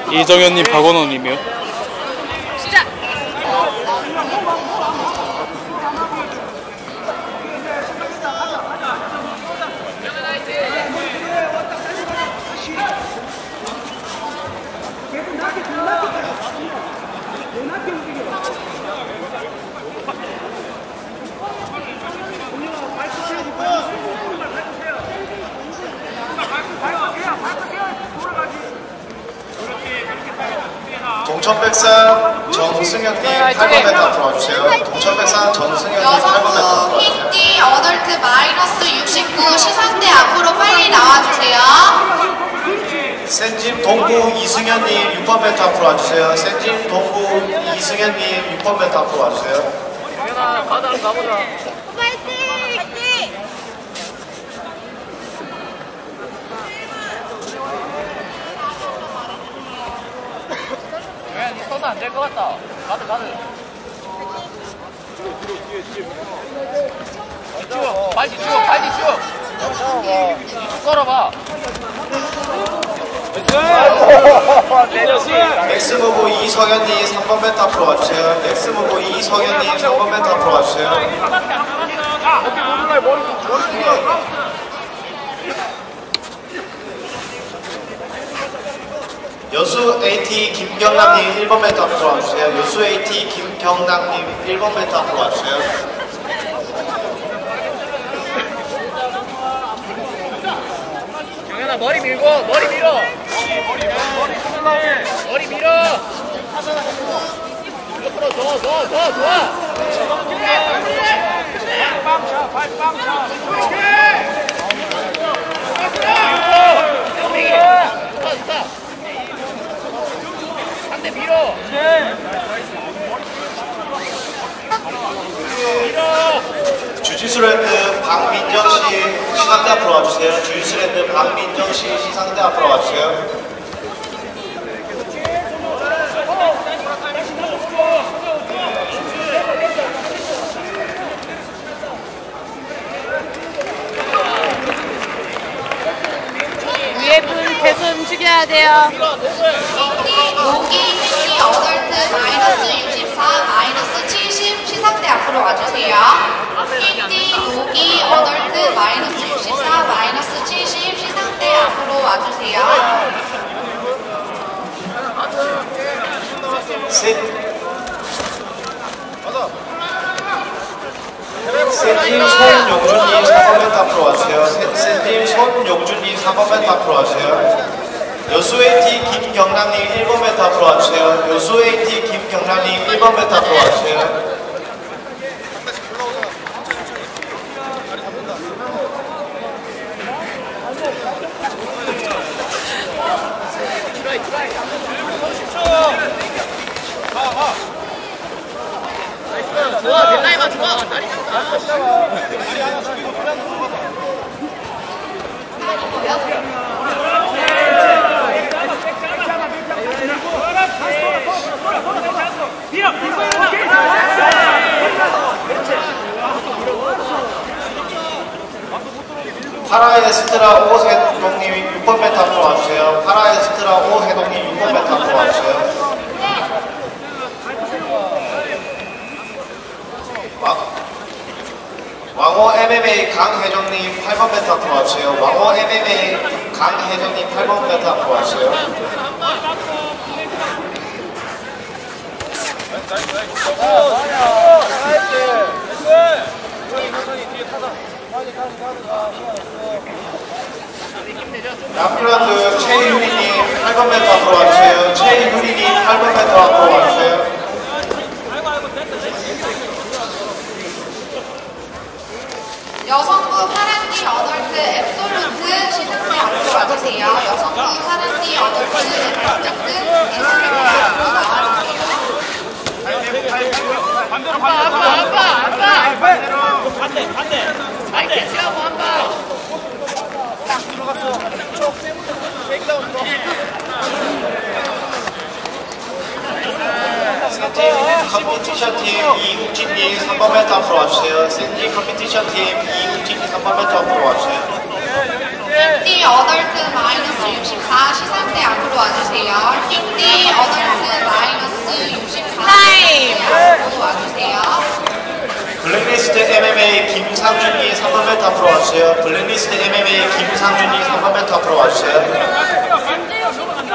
이정현님, 박원호님이요. 시작! 동천백산 정승현님 8번에 다 들어와주세요. 동천백산 정승현님 8번에 다 들어와주세요. 흰띠 어덜트 마이너스 69 시상대 앞으로 빨리 나와주세요. 센짐 동부 이승현님 6번 멘트 앞으로 와주세요. 센짐 동부 이승현님 6번 멘트 앞으로 와주세요. 정현아, 가보자. 파이팅! 야, 니 서서 안 될 것 같다. 가드. 쭉, 빨리 쭉. 쭉 걸어봐. 맥스무브 이성현님 3번 멘트 앞으로 와주세요. 맥스무브 이성현님 3번 멘트 앞으로 와주세요. 여수 AT 김경남님 1번 멘트 앞으로 와주세요. 여수 AT 김경남님 1번 멘트 앞으로 와주세요. 정현아, 머리 밀고, 머리 밀어. 머리 밀어. 옆으로 좋아. 좋다. 한대 밀어. 주짓수랜드 박민정씨 시상대 앞으로 와주세요. 주짓수랜드 박민정씨 시상대 앞으로 와주세요. 위에 불 계속 움직여야 돼요. 흰띠 어덜트 마이너스 64 마이너스 70 시상대 앞으로 와주세요. 흰띠 녹이 어덜트 마이너스 64 마이너스 70 시상대 앞으로 와주세요. 센팀 손용준님 4번 멘트 앞으로 와주세요. 센팀 손용준님 4번 멘트 앞으로 와주세요. 여수 AT 김경남님 1번 멘트 앞으로 와주세요. 여수 AT 김경남님 1번 멘트 앞으로 와주세요. 좋아, 뒷라인만 좋아. 다리 파라에스트라 오해동님 6번 멘트 앞으로 와주세요. 파라에스트라 오해동님 6번 멘트 앞으로 와주세요. 왕호 MMA 강혜정님 8번 멘트 앞으로 와주세요. 왕호 MMA 강혜정님 8번 멘트 앞으로 와주세요. 남필란드 최유리님 8번 멘트 앞으로 와주세요. 최유리님 8번 멘트 앞으로 와주세요. 여성부 파란띠 어덜트 앱솔루트 시상대 앞으로 와주세요. 여성부 파란띠 어덜트 앱솔루트 시상대 앞으로 나와주세요. 반대. 마이크 치하고 한 번. 센지 컴피티션 팀 이국진님 3번 멘트 앞으로 와주세요. 센지 컴피티션 팀 이국진님 3번 멘트 앞으로 와주세요. 흰띠 어덜트 마이너스 64 시상대 앞으로 와주세요. 흰띠 김상준이 3번 멘트 앞으로 와주세요. 블랙리스트 MMA 김상준이 3번 멘트 앞으로 와주세요.